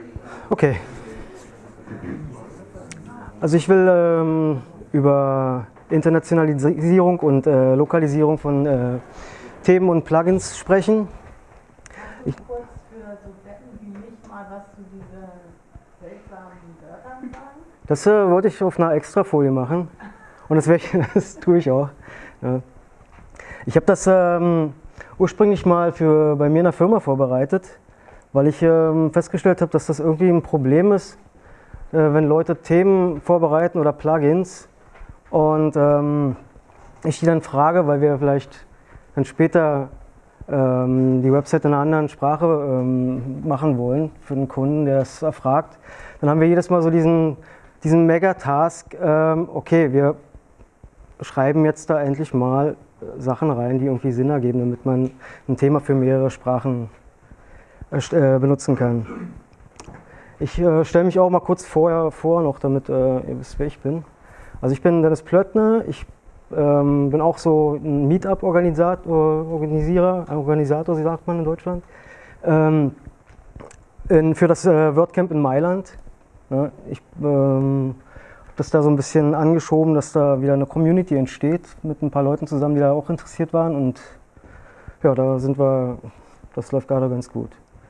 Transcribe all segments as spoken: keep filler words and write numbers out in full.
Okay. Also ich will ähm, über Internationalisierung und äh, Lokalisierung von äh, Themen und Plugins sprechen. Ich kurz für so Deppen wie mich mal was zu diesen seltsamen Wörtern sagen? Das äh, wollte ich auf einer Extrafolie machen und das, ich, das tue ich auch. Ja. Ich habe das ähm, ursprünglich mal für, bei mir in der Firma vorbereitet, weil ich ähm, festgestellt habe, dass das irgendwie ein Problem ist, äh, wenn Leute Themen vorbereiten oder Plugins und ähm, ich die dann frage, weil wir vielleicht dann später ähm, die Website in einer anderen Sprache ähm, machen wollen für den Kunden, der es erfragt, dann haben wir jedes Mal so diesen, diesen Mega-Task, ähm, okay, wir schreiben jetzt da endlich mal Sachen rein, die irgendwie Sinn ergeben, damit man ein Thema für mehrere Sprachen äh, benutzen kann. Ich äh, stelle mich auch mal kurz vorher vor, noch damit äh, ihr wisst, wer ich bin. Also ich bin Dennis Plöttner, ich ähm, bin auch so ein Meetup-Organisierer, Organisator, wie sagt man in Deutschland, ähm, in, für das äh, WordCamp in Mailand. Ja, ich ähm, habe das da so ein bisschen angeschoben, dass da wieder eine Community entsteht mit ein paar Leuten zusammen, die da auch interessiert waren, und ja, da sind wir, das läuft gerade ganz gut.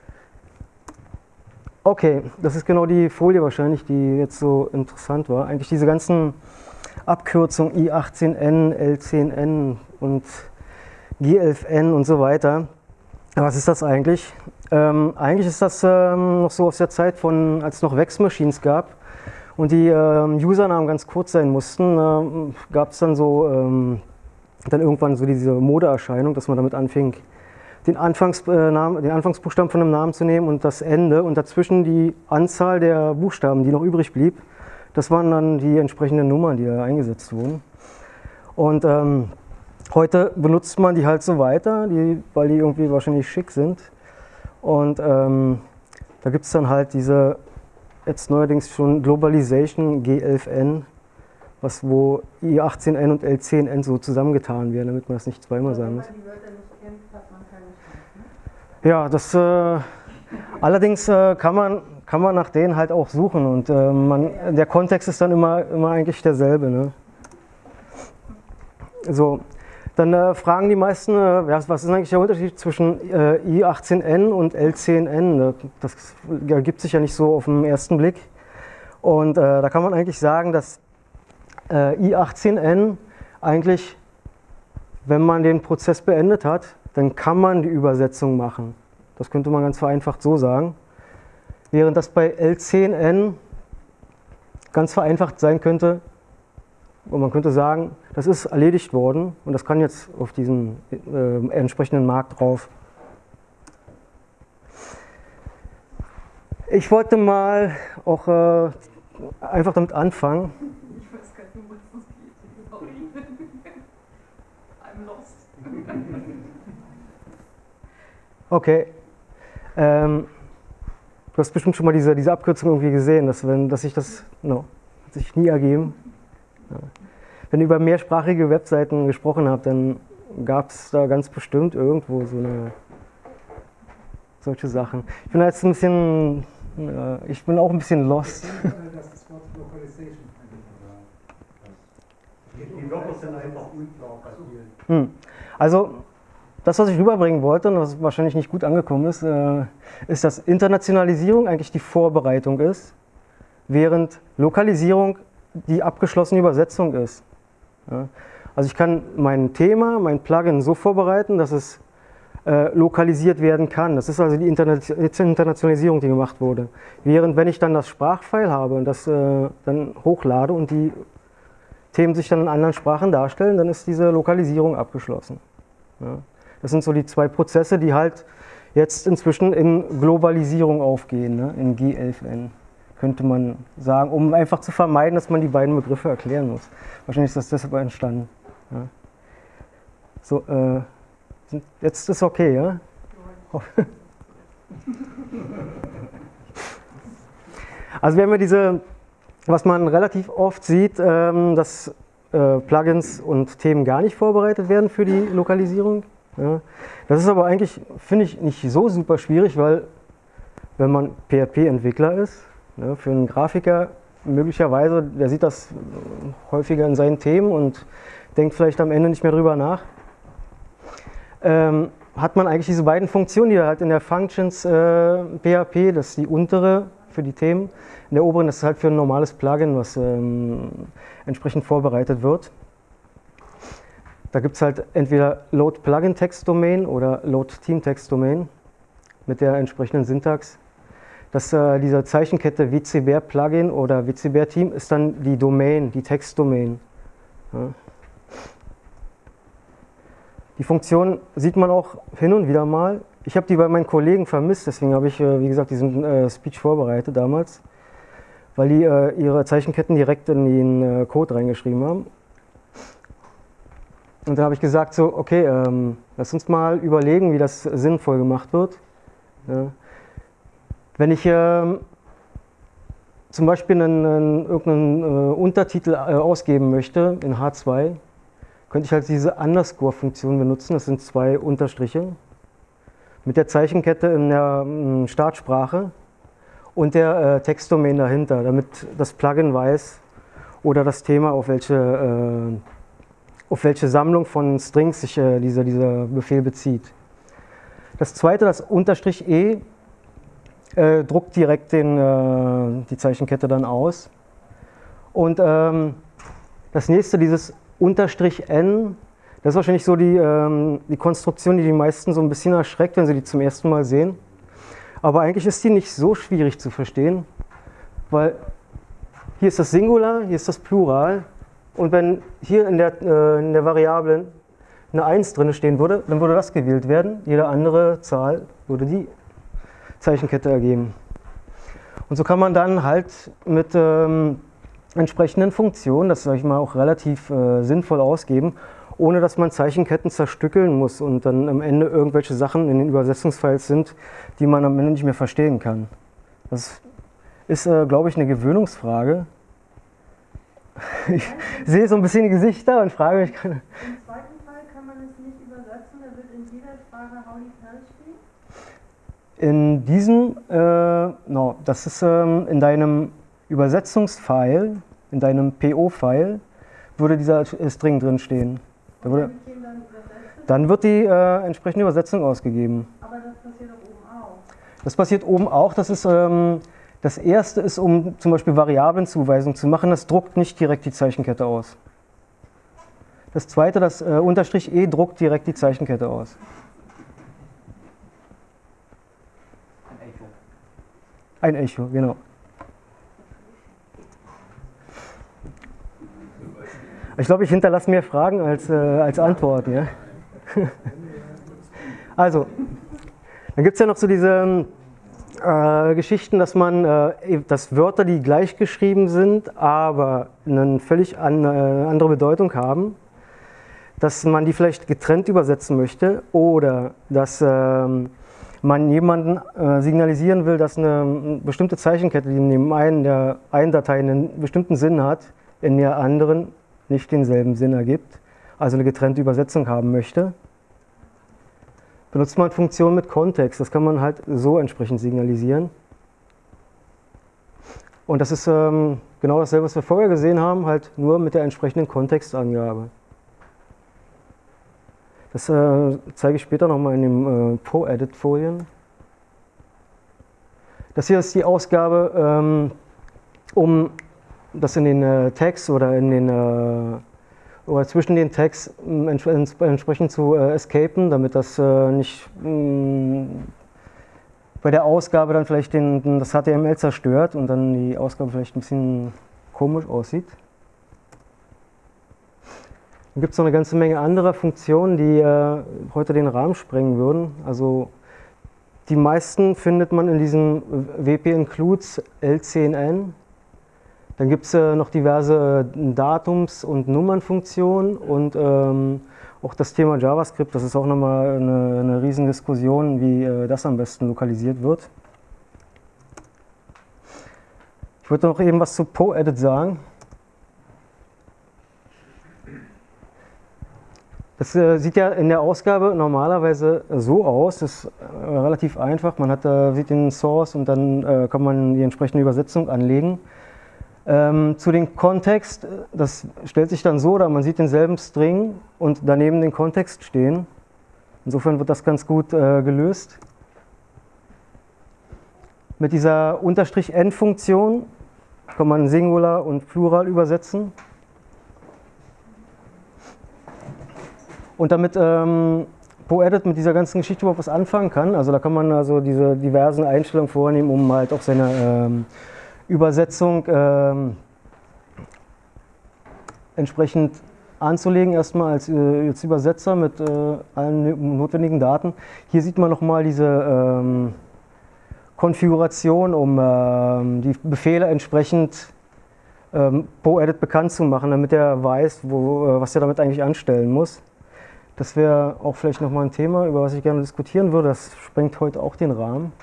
Okay, das ist genau die Folie wahrscheinlich, die jetzt so interessant war. Eigentlich diese ganzen Abkürzungen I achtzehn N, L zehn N und G elf N und so weiter. Was ist das eigentlich? Ähm, eigentlich ist das ähm, noch so aus der Zeit, von, als es noch Vex-Machines gab und die ähm, Usernamen ganz kurz sein mussten. Ähm, gab es dann so ähm, dann irgendwann so diese Modeerscheinung, dass man damit anfing, den, Anfangs, äh, Namen, den Anfangsbuchstaben von einem Namen zu nehmen und das Ende und dazwischen die Anzahl der Buchstaben, die noch übrig blieb. Das waren dann die entsprechenden Nummern, die da eingesetzt wurden. Und ähm, heute benutzt man die halt so weiter, die, weil die irgendwie wahrscheinlich schick sind. Und ähm, da gibt es dann halt diese, jetzt neuerdings schon Globalization G elf N, was wo I achtzehn N und L zehn N so zusammengetan werden, damit man das nicht zweimal sagen muss. Wenn man die Wörter nicht kennt, hat man keine Chance, ne? Ja, das äh, allerdings äh, kann man kann man nach denen halt auch suchen, und äh, man, der Kontext ist dann immer, immer eigentlich derselbe. Ne? So, dann äh, fragen die meisten, äh, was ist eigentlich der Unterschied zwischen äh, I achtzehn N und L zehn N? Das ergibt sich ja nicht so auf den ersten Blick. Und äh, da kann man eigentlich sagen, dass äh, I achtzehn N eigentlich, wenn man den Prozess beendet hat, dann kann man die Übersetzung machen. Das könnte man ganz vereinfacht so sagen. Während das bei L zehn N ganz vereinfacht sein könnte, und man könnte sagen, das ist erledigt worden und das kann jetzt auf diesen äh, entsprechenden Markt drauf. Ich wollte mal auch äh, einfach damit anfangen. Ich weiß gar nicht, was das geht. Sorry. I'm lost. Okay. Ähm, Du hast bestimmt schon mal diese, diese Abkürzung irgendwie gesehen, dass, wenn, dass sich das no, hat sich nie ergeben. Ja. Wenn ihr über mehrsprachige Webseiten gesprochen habt, dann gab es da ganz bestimmt irgendwo so eine solche Sachen. Ich bin jetzt ein bisschen, äh, ich bin auch ein bisschen lost. Das ist Wort Localization. Die Logos sind einfach unklar bei vielen. Hm. Also das, was ich rüberbringen wollte und was wahrscheinlich nicht gut angekommen ist, äh, ist, dass Internationalisierung eigentlich die Vorbereitung ist, während Lokalisierung die abgeschlossene Übersetzung ist. Ja? Also ich kann mein Thema, mein Plugin so vorbereiten, dass es äh, lokalisiert werden kann. Das ist also die Interna Internationalisierung, die gemacht wurde. Während wenn ich dann das Sprachfile habe und das äh, dann hochlade und die Themen sich dann in anderen Sprachen darstellen, dann ist diese Lokalisierung abgeschlossen. Ja? Das sind so die zwei Prozesse, die halt jetzt inzwischen in Globalisierung aufgehen, ne? In G elf N, könnte man sagen, um einfach zu vermeiden, dass man die beiden Begriffe erklären muss. Wahrscheinlich ist das deshalb entstanden. Ja? So, äh, jetzt ist okay, ja? Also wir haben ja diese, was man relativ oft sieht, ähm, dass äh, Plugins und Themen gar nicht vorbereitet werden für die Lokalisierung. Ja. Das ist aber eigentlich, finde ich, nicht so super schwierig, weil wenn man P H P-Entwickler ist. Ne, für einen Grafiker möglicherweise, der sieht das häufiger in seinen Themen und denkt vielleicht am Ende nicht mehr drüber nach. Ähm, hat man eigentlich diese beiden Funktionen, die halt in der Functions äh, P H P, das ist die untere für die Themen, in der oberen das ist halt für ein normales Plugin, was ähm, entsprechend vorbereitet wird. Da gibt es halt entweder Load Plugin Text Domain oder Load Team Text Domain mit der entsprechenden Syntax. Das, äh, diese Zeichenkette W C B R Plugin oder W C B R Team ist dann die Domain, die Textdomain. Ja. Die Funktion sieht man auch hin und wieder mal. Ich habe die bei meinen Kollegen vermisst, deswegen habe ich, äh, wie gesagt, diesen äh, Speech vorbereitet damals, weil die äh, ihre Zeichenketten direkt in den äh, Code reingeschrieben haben. Und dann habe ich gesagt, so, okay, ähm, lass uns mal überlegen, wie das sinnvoll gemacht wird. Ja. Wenn ich ähm, zum Beispiel einen, einen, irgendeinen äh, Untertitel äh, ausgeben möchte in H zwei, könnte ich halt diese Underscore-Funktion benutzen, das sind zwei Unterstriche, mit der Zeichenkette in der äh, Startsprache und der äh, Textdomain dahinter, damit das Plugin weiß oder das Thema, auf welche, äh, auf welche Sammlung von Strings sich äh, dieser, dieser Befehl bezieht. Das zweite, das Unterstrich E, äh, druckt direkt den, äh, die Zeichenkette dann aus. Und ähm, das nächste, dieses Unterstrich N, das ist wahrscheinlich so die, ähm, die Konstruktion, die die meisten so ein bisschen erschreckt, wenn sie die zum ersten Mal sehen. Aber eigentlich ist die nicht so schwierig zu verstehen, weil hier ist das Singular, hier ist das Plural. Und wenn hier in der, äh, in der Variable eine eins drin stehen würde, dann würde das gewählt werden. Jede andere Zahl würde die Zeichenkette ergeben. Und so kann man dann halt mit ähm, entsprechenden Funktionen, das sage ich mal auch relativ äh, sinnvoll ausgeben, ohne dass man Zeichenketten zerstückeln muss und dann am Ende irgendwelche Sachen in den Übersetzungsfiles sind, die man am Ende nicht mehr verstehen kann. Das ist, äh, glaube ich, eine Gewöhnungsfrage. Ich sehe so ein bisschen die Gesichter und frage mich. Im zweiten Fall kann man es nicht übersetzen, da wird in jeder Sprache Holy Hell stehen? In diesem, äh, no, das ist ähm, in deinem Übersetzungsfile, in deinem P O-File, würde dieser String drin stehen. Da würde, Wenn ich den dann übersetze? dann wird die äh, entsprechende Übersetzung ausgegeben. Aber das passiert doch oben auch. Das passiert oben auch. Das ist, ähm, das erste ist, um zum Beispiel Variablenzuweisung zu machen, das druckt nicht direkt die Zeichenkette aus. Das zweite, das äh, Unterstrich E, druckt direkt die Zeichenkette aus. Ein Echo. Ein Echo, genau. Ich glaube, ich hinterlasse mehr Fragen als, äh, als Antworten. Ja? Also, dann gibt es ja noch so diese äh, Geschichten, dass man, äh, dass Wörter, die gleich geschrieben sind, aber eine völlig an, äh, andere Bedeutung haben, dass man die vielleicht getrennt übersetzen möchte oder dass äh, man jemanden äh, signalisieren will, dass eine bestimmte Zeichenkette, die in dem einen der einen Datei einen bestimmten Sinn hat, in der anderen nicht denselben Sinn ergibt, also eine getrennte Übersetzung haben möchte, benutzt man Funktionen mit Kontext. Das kann man halt so entsprechend signalisieren. Und das ist ähm, genau dasselbe, was wir vorher gesehen haben, halt nur mit der entsprechenden Kontextangabe. Das äh, zeige ich später nochmal in den äh, Pro-Edit-Folien. Das hier ist die Ausgabe, ähm, um das in den äh, Tags oder in den äh, oder zwischen den Tags äh, ents entsprechend zu äh, escapen, damit das äh, nicht mh, bei der Ausgabe dann vielleicht den, den, das H T M L zerstört und dann die Ausgabe vielleicht ein bisschen komisch aussieht. Dann gibt es noch eine ganze Menge anderer Funktionen, die äh, heute den Rahmen sprengen würden. Also die meisten findet man in diesem W P Includes L C N N. Dann gibt es äh, noch diverse äh, Datums- und Nummernfunktionen und ähm, auch das Thema JavaScript, das ist auch nochmal eine, eine riesen Diskussion, wie äh, das am besten lokalisiert wird. Ich würde noch eben was zu Pro-Edit sagen. Das äh, sieht ja in der Ausgabe normalerweise so aus, das ist äh, relativ einfach. Man hat, äh, sieht den Source und dann äh, kann man die entsprechende Übersetzung anlegen. Ähm, zu dem Kontext, das stellt sich dann so dar, man sieht denselben String und daneben den Kontext stehen. Insofern wird das ganz gut äh, gelöst. Mit dieser Unterstrich-N-Funktion kann man Singular und Plural übersetzen. Und damit ähm, PoEdit mit dieser ganzen Geschichte überhaupt was anfangen kann, also da kann man also diese diversen Einstellungen vornehmen, um halt auch seine ähm, Übersetzung ähm, entsprechend anzulegen, erstmal als, äh, als Übersetzer mit äh, allen notwendigen Daten. Hier sieht man nochmal diese ähm, Konfiguration, um ähm, die Befehle entsprechend ähm, PoEdit bekannt zu machen, damit er weiß, wo, äh, was er damit eigentlich anstellen muss. Das wäre auch vielleicht nochmal ein Thema, über was ich gerne diskutieren würde. Das sprengt heute auch den Rahmen.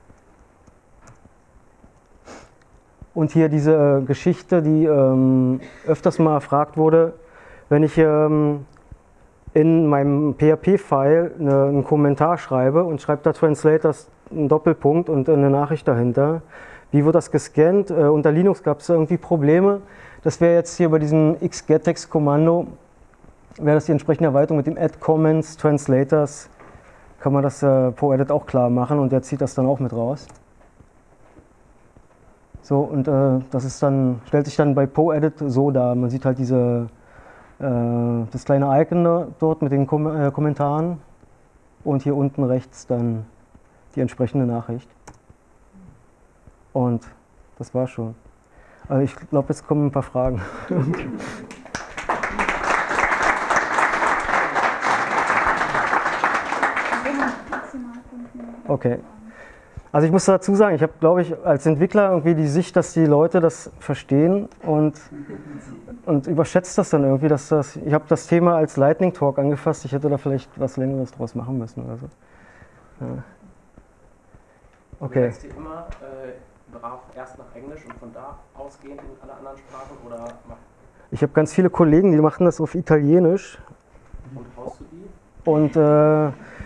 Und hier diese äh, Geschichte, die ähm, öfters mal erfragt wurde, wenn ich ähm, in meinem P H P-File eine, einen Kommentar schreibe und schreibe da Translators einen Doppelpunkt und eine Nachricht dahinter, wie wird das gescannt? Äh, unter Linux gab es irgendwie Probleme. Das wäre jetzt hier bei diesem xgettext-Kommando, wäre das die entsprechende Erweiterung mit dem Add Comments, Translators, kann man das äh, PoEdit auch klar machen und der zieht das dann auch mit raus. So, und äh, das ist dann, stellt sich dann bei PoEdit so dar. Man sieht halt diese, äh, das kleine Icon da, dort mit den Kom äh, Kommentaren und hier unten rechts dann die entsprechende Nachricht. Und das war's schon. Also ich glaube, jetzt kommen ein paar Fragen. Okay. Also ich muss dazu sagen, ich habe, glaube ich, als Entwickler irgendwie die Sicht, dass die Leute das verstehen und, und überschätzt das dann irgendwie, dass das, ich habe das Thema als Lightning Talk angefasst, ich hätte da vielleicht was Längeres draus machen müssen oder so. Ja. Okay. Übersetzt ihr immer äh, brav erst nach Englisch und von da ausgehend in alle anderen Sprachen oder macht Ich habe ganz viele Kollegen, die machen das auf Italienisch. und haust du die? Und äh,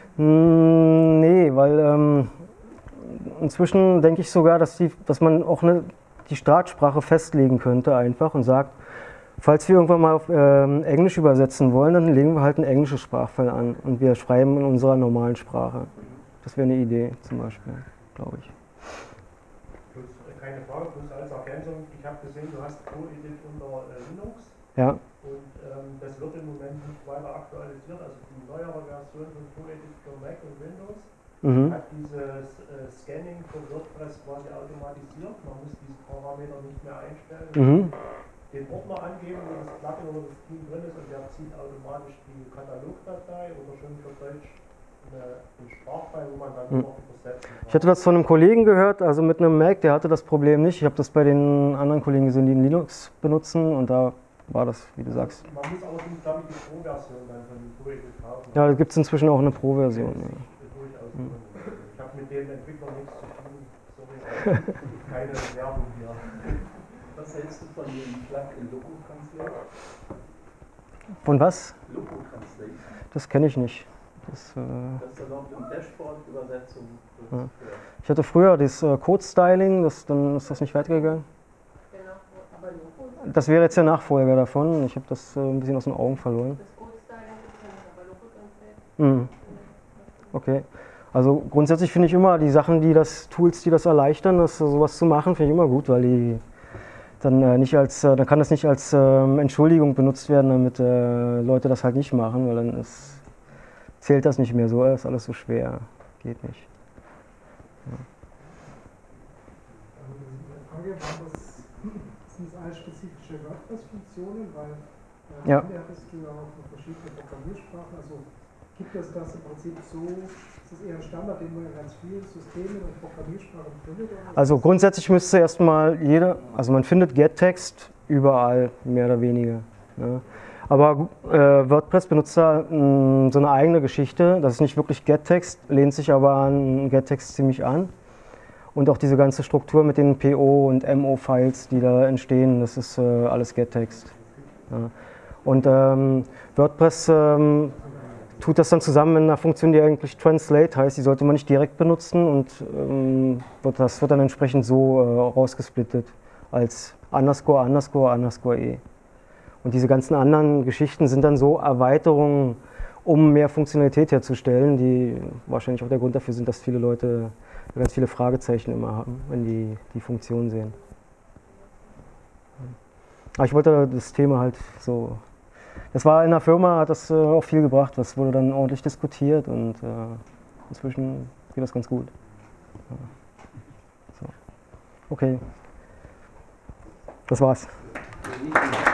nee, weil ähm, inzwischen denke ich sogar, dass, die, dass man auch eine, die Startsprache festlegen könnte einfach und sagt, falls wir irgendwann mal auf ähm, Englisch übersetzen wollen, dann legen wir halt ein englisches Sprachfall an und wir schreiben in unserer normalen Sprache. Das wäre eine Idee zum Beispiel, glaube ich. Plus, keine Frage, bloß als Ergänzung, ich habe gesehen, du hast PoEdit unter äh, Linux. Ja. Und ähm, das wird im Moment nicht weiter aktualisiert, also die neuere Version von PoEdit für Mac und Windows Mhm. hat dieses äh, Scanning für WordPress quasi automatisiert. Man muss diesen Parameter nicht mehr einstellen. Mhm. Den Ordner angeben, wo das Plugin oder das Team drin ist und der zieht automatisch die Katalogdatei oder schon für Deutsch eine, einen Sprachfile, wo man dann Mhm. nur noch übersetzen kann. Ich hatte das von einem Kollegen gehört, also mit einem Mac, der hatte das Problem nicht. Ich habe das bei den anderen Kollegen gesehen, die Linux benutzen und da war das, wie du sagst. Man muss allerdings, glaube ich, die Pro-Version dann von PoEdit kaufen. Ja, da gibt es inzwischen auch eine Pro-Version. Ja. Hm. Ich habe mit den Entwicklern nichts zu tun. Sorry, keine Werbung hier. Was hältst du von dem Plugin Loco Translate? Von was? Loco Translate. Das kenne ich nicht. Das, äh, Das erlaubt im Dashboard Übersetzung. Ja. Ich hatte früher das äh, Code-Styling, das, dann ist das nicht weitergegangen. Genau, aber Loco ist Das wäre jetzt der Nachfolger davon. Ich habe das äh, ein bisschen aus den Augen verloren. das Code-Styling, aber Loco Translate. Mhm. Okay. Also grundsätzlich finde ich immer die Sachen, die das, Tools, die das erleichtern, das sowas zu machen, finde ich immer gut, weil die dann äh, nicht als, äh, dann kann das nicht als ähm, Entschuldigung benutzt werden, damit äh, Leute das halt nicht machen, weil dann ist, zählt das nicht mehr so, ist alles so schwer, geht nicht. Ja. Frage, waren das, sind das alles spezifische WordPress-Funktionen, weil äh, Ja. am Ende hattest du ja auch noch verschiedene Programmiersprachen, also gibt es das im Prinzip so, ist das eher ein Standard, den man in ganz vielen Systemen und Programmiersprachen findet? Oder Also grundsätzlich müsste erstmal jeder, also man findet GetText überall, mehr oder weniger. Ne? Aber äh, WordPress benutzt da mh, so eine eigene Geschichte, das ist nicht wirklich GetText, lehnt sich aber an GetText ziemlich an. Und auch diese ganze Struktur mit den P O und M O-Files, die da entstehen, das ist äh, alles GetText. Ja. Und ähm, WordPress ähm, tut das dann zusammen in einer Funktion, die eigentlich Translate heißt. Die sollte man nicht direkt benutzen und ähm, wird, das wird dann entsprechend so äh, rausgesplittet als underscore, underscore, underscore e. Und diese ganzen anderen Geschichten sind dann so Erweiterungen, um mehr Funktionalität herzustellen, die wahrscheinlich auch der Grund dafür sind, dass viele Leute ganz viele Fragezeichen immer haben, wenn die die Funktion sehen. Aber ich wollte das Thema halt so, das war in der Firma, hat das äh, auch viel gebracht, das wurde dann ordentlich diskutiert und äh, inzwischen geht das ganz gut. Ja. So. Okay, das war's.